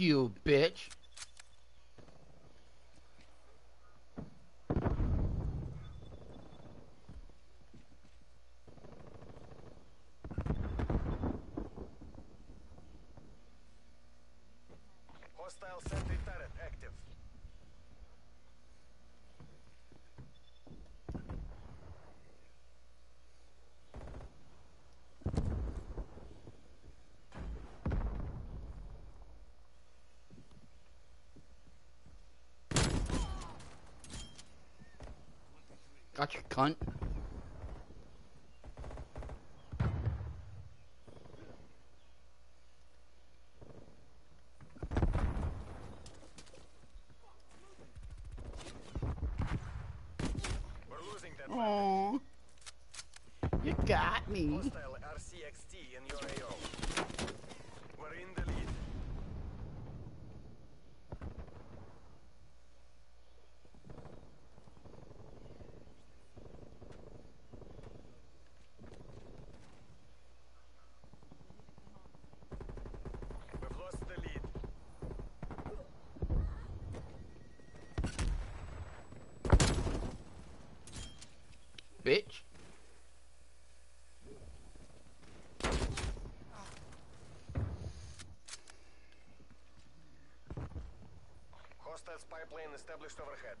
you, bitch. Hostile sentry turret active. Got you, cunt. We're losing that weapon. Aww. You got me. Hostile RCXT in your AO. We're in the lead. We've lost the lead. Bitch. Hostile spy plane established overhead.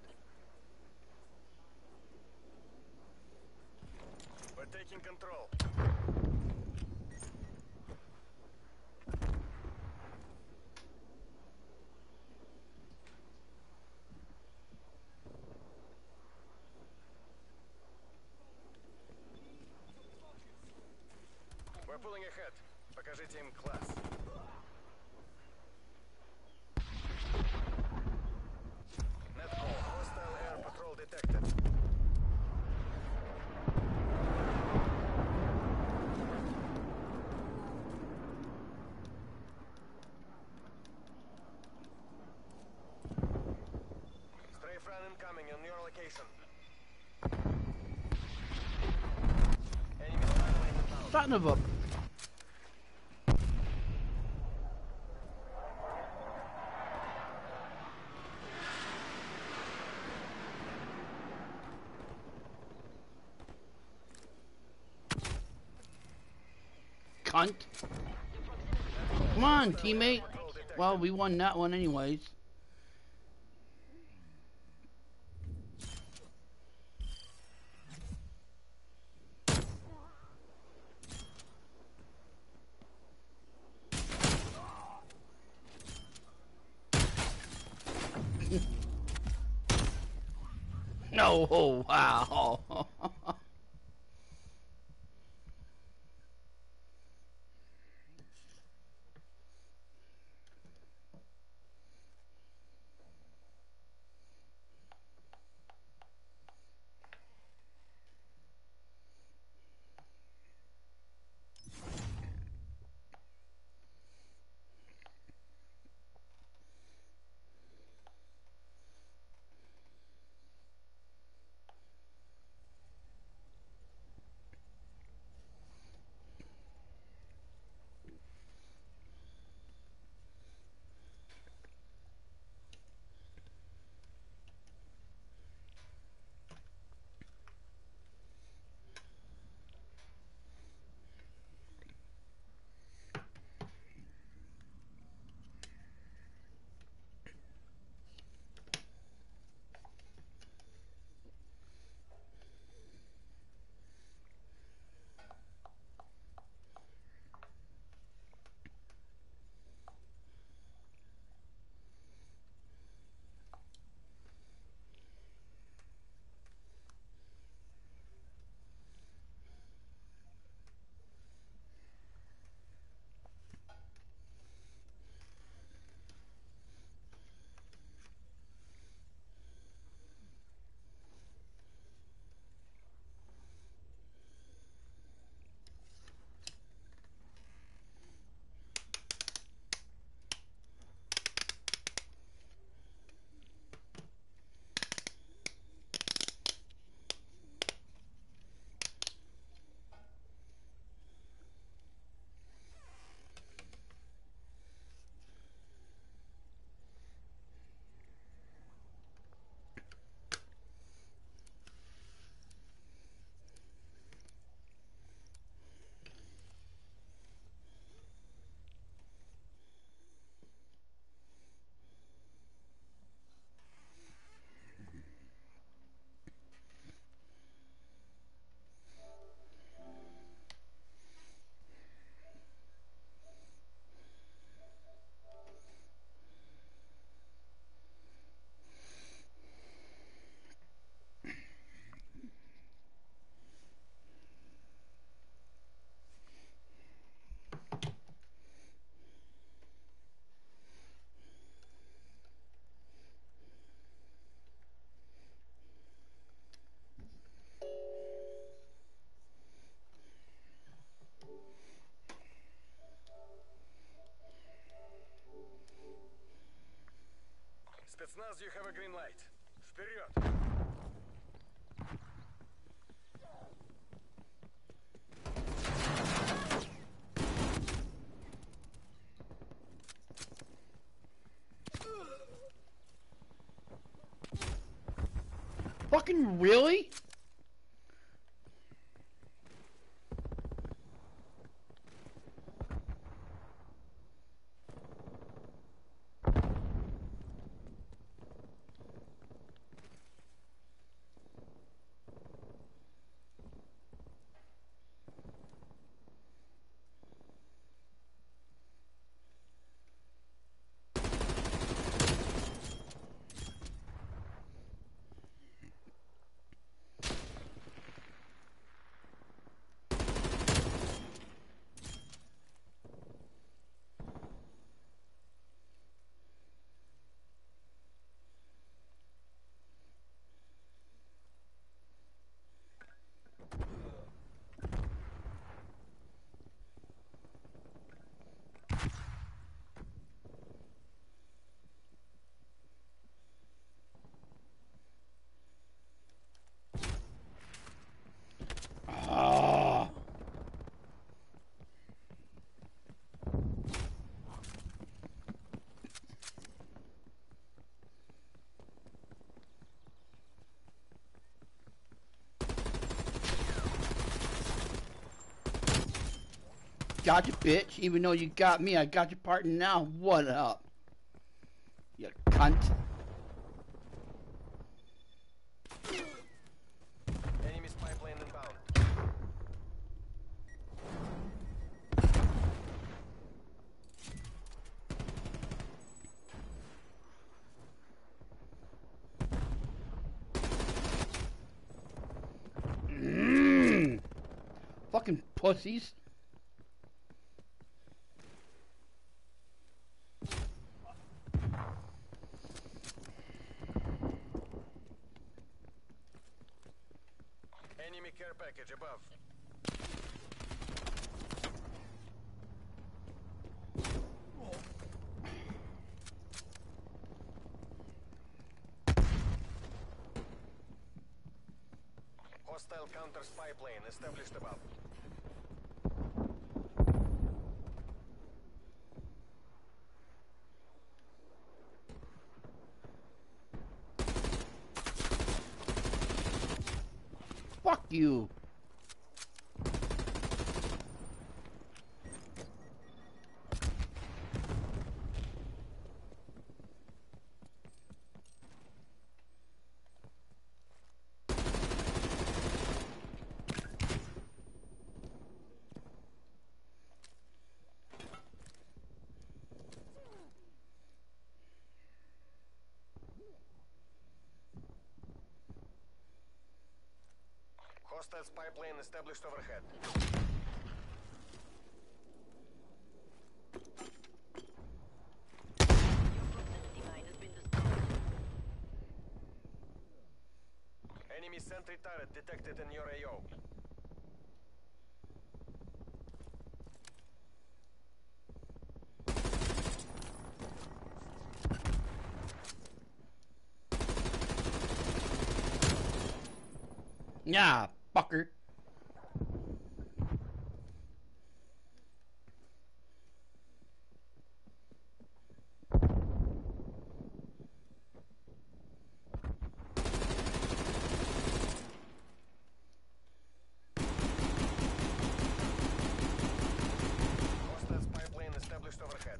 We're taking control. We're pulling ahead. Покажите им класс. Netcall. Hostile air patrol detected. Strafe run incoming on your location. Enemy spy plane inbound. Son of a... Cunt. Come on, teammate. Well, we won that one anyways. No, oh, wow. Spetsnaz, you have a green light. Вперед! Fucking really? Ah. Gotcha, bitch. Even though you got me, I got your partner now. What up? You cunt. Enemy spy plane inbound. Fucking pussies. Enemy care package above. Hostile counter spy plane established above. Fuck you. Hostile spy plane established overhead. Enemy sentry turret detected in your AO. Yeah, fucker. Hostile spy plane established overhead.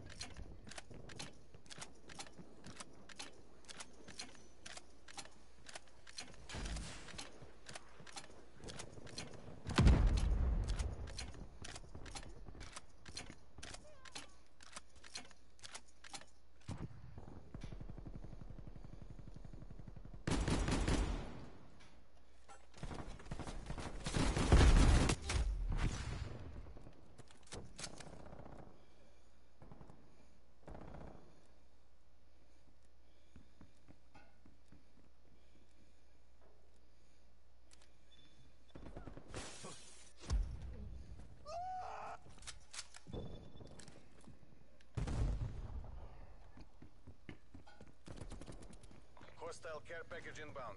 Hostile care package inbound.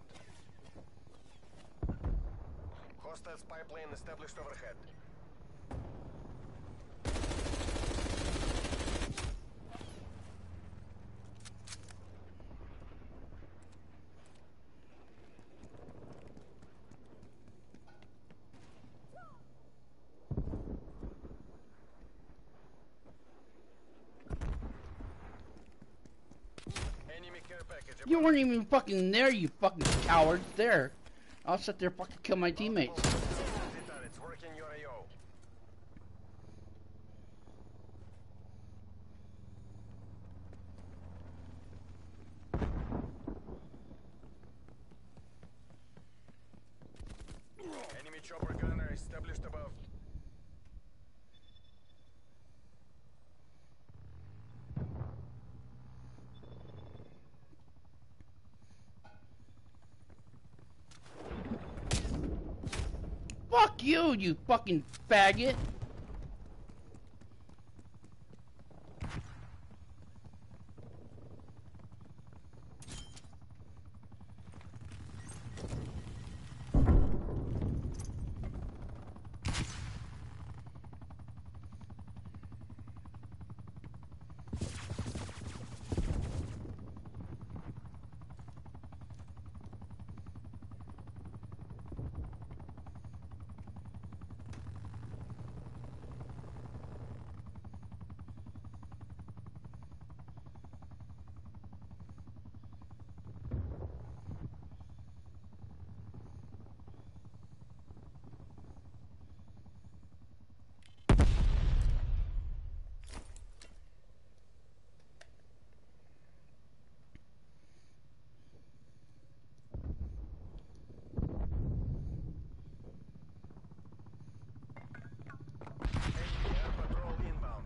Hostile spy plane established overhead. Enemy care package. You weren't even fucking there, you fucking cowards. There. I'll sit there fucking kill my teammates. It's working your AO. Enemy chopper gunner established above. Fuck you, you fucking faggot. Air patrol inbound.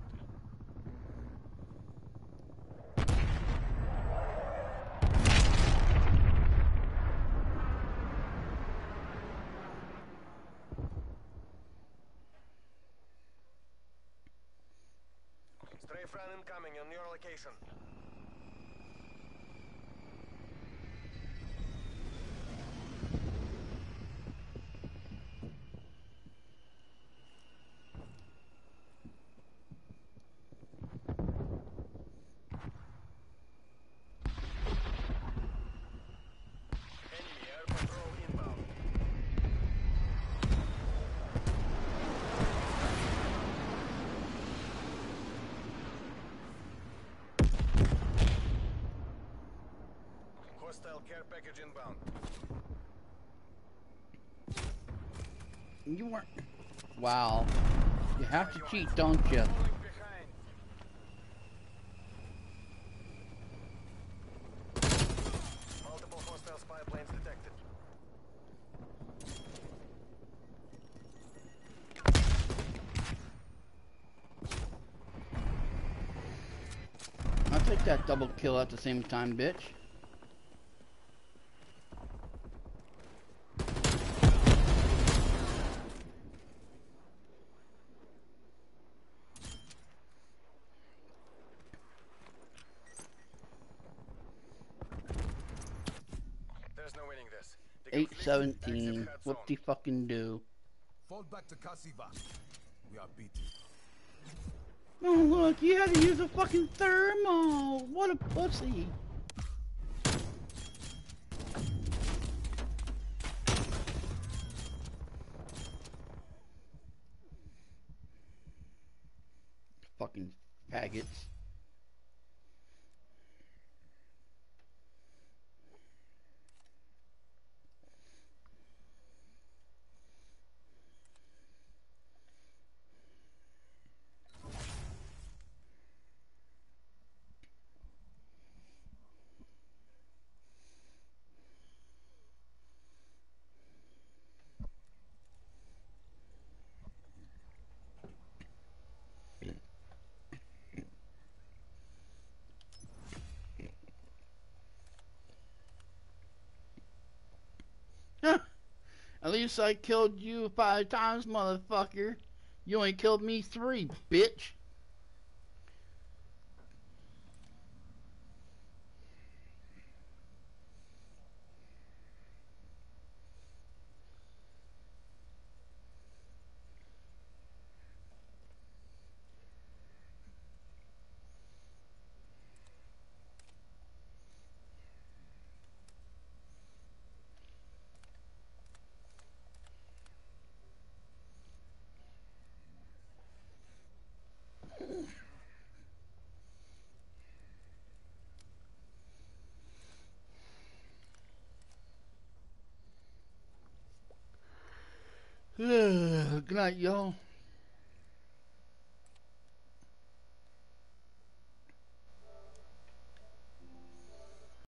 Strafe run incoming on your location. Enemy air patrol inbound. Hostile care package inbound. You weren't. Wow. You have to cheat, don't you? Falling behind. Multiple hostile spy planes detected. I'll take that double kill at the same time, bitch. There's no winning this. The complete 817. exit hard What zone. the fucking do? Fall back to Kasiva. We are beaten. Oh look, you had to use a fucking thermal. What a pussy. Fucking faggots. At least I killed you 5 times, motherfucker. You only killed me 3, bitch. Good night, y'all.